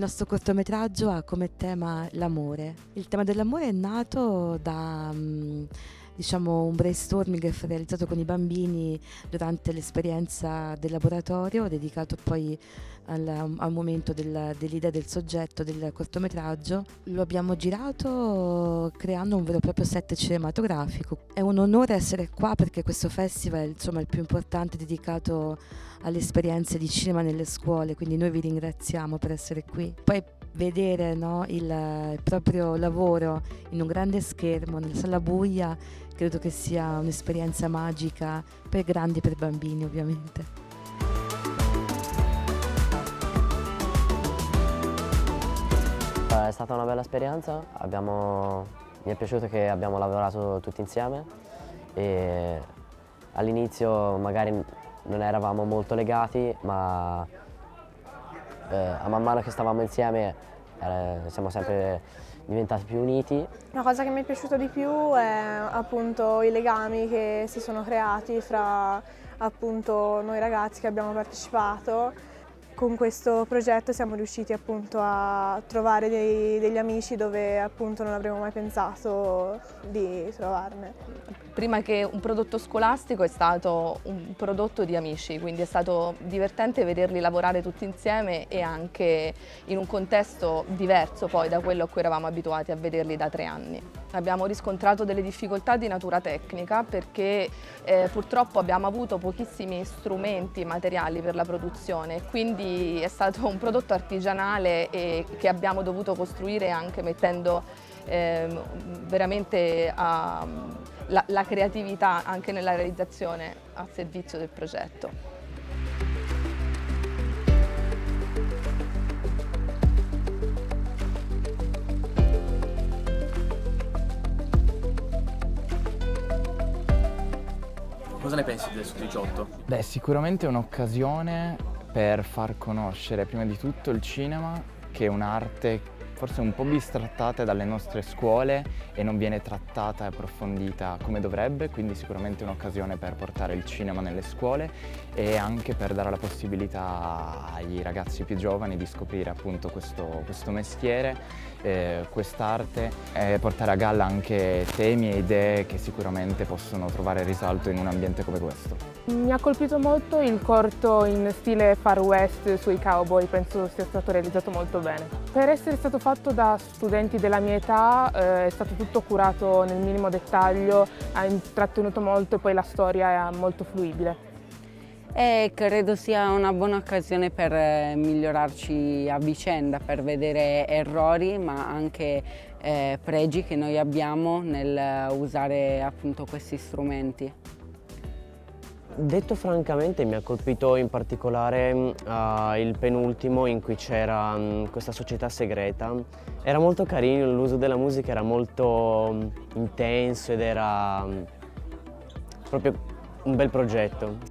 nostro cortometraggio ha come tema l'amore. Il tema dell'amore è nato da diciamo un brainstorming realizzato con i bambini durante l'esperienza del laboratorio, dedicato poi al momento dell'idea del soggetto del cortometraggio. Lo abbiamo girato creando un vero e proprio set cinematografico. È un onore essere qua perché questo festival è il più importante dedicato alle esperienze di cinema nelle scuole, quindi noi vi ringraziamo per essere qui. Poi vedere, no, il proprio lavoro in un grande schermo, nella sala buia, credo che sia un'esperienza magica per grandi e per bambini, ovviamente. È stata una bella esperienza, mi è piaciuto che abbiamo lavorato tutti insieme e all'inizio magari non eravamo molto legati, ma a man mano che stavamo insieme siamo sempre diventati più uniti. La cosa che mi è piaciuta di più è appunto i legami che si sono creati fra appunto noi ragazzi che abbiamo partecipato. Con questo progetto siamo riusciti appunto a trovare degli amici dove appunto non avremmo mai pensato di trovarne. Prima che un prodotto scolastico è stato un prodotto di amici, quindi è stato divertente vederli lavorare tutti insieme e anche in un contesto diverso poi da quello a cui eravamo abituati a vederli da 3 anni. Abbiamo riscontrato delle difficoltà di natura tecnica perché purtroppo abbiamo avuto pochissimi strumenti materiali per la produzione, quindi è stato un prodotto artigianale e che abbiamo dovuto costruire anche mettendo veramente la creatività anche nella realizzazione a servizio del progetto. Cosa ne pensi del Sud 18? Beh, sicuramente è un'occasione per far conoscere prima di tutto il cinema, che è un'arte forse un po' bistrattata dalle nostre scuole e non viene trattata e approfondita come dovrebbe, quindi sicuramente un'occasione per portare il cinema nelle scuole e anche per dare la possibilità ai ragazzi più giovani di scoprire appunto questo mestiere, quest'arte e portare a galla anche temi e idee che sicuramente possono trovare risalto in un ambiente come questo. Mi ha colpito molto il corto in stile Far West sui cowboy, penso sia stato realizzato molto bene. Per essere stato fatto da studenti della mia età è stato tutto curato nel minimo dettaglio, ha intrattenuto molto e poi la storia è molto fruibile. Credo sia una buona occasione per migliorarci a vicenda, per vedere errori ma anche pregi che noi abbiamo nel usare appunto questi strumenti. Detto francamente mi ha colpito in particolare il penultimo in cui c'era questa società segreta. Era molto carino, l'uso della musica era molto intenso ed era proprio un bel progetto.